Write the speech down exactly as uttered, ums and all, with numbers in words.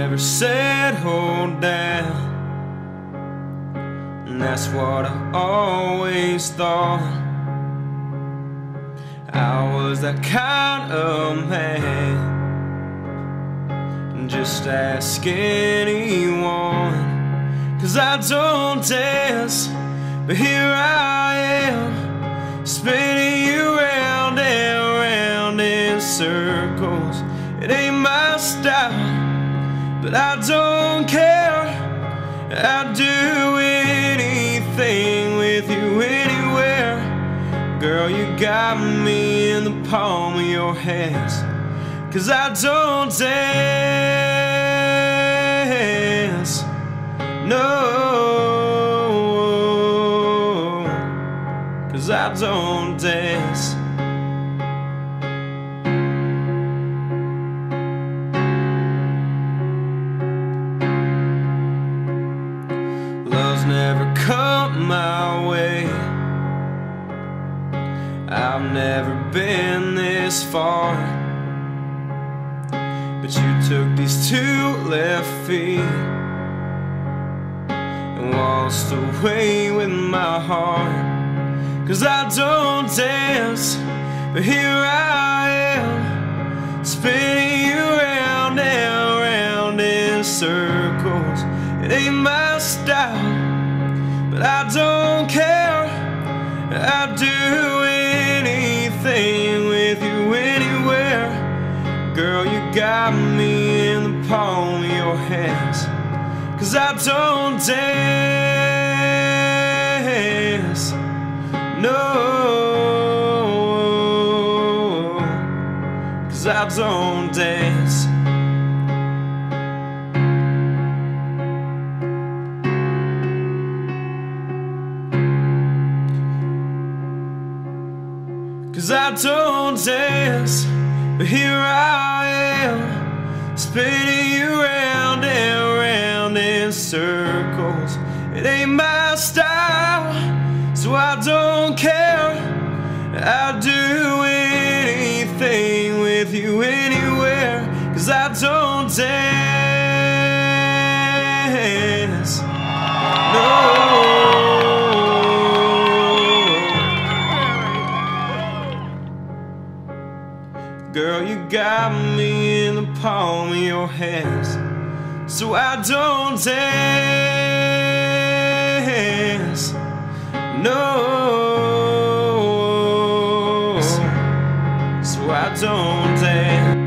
never said hold down, and that's what I always thought. I was that kind of man. Just ask anyone, 'cause I don't dance, but here I am, spinning you round and round in circles. It ain't my style, but I don't care. I'd do anything with you anywhere. Girl, you got me in the palm of your hands, 'cause I don't dance, no, 'cause I don't dance. Love's never come my way. I've never been this far, but you took these two left feet and waltzed away with my heart. 'Cause I don't dance, but here I am, spinning you round and round in circles. It ain't my style, but I don't care. I'd do anything with you anywhere. Girl, you got me in the palm of your hands, 'cause I don't dance, no, 'cause I don't dance. Cause I don't dance, but here I am, spinning you round and round in circles. It ain't my style, so I don't care. I'd do anything with you anywhere. Cause I don't dance, no. Girl, you got me in the palm of your hands, so I don't dance, no, so I don't dance.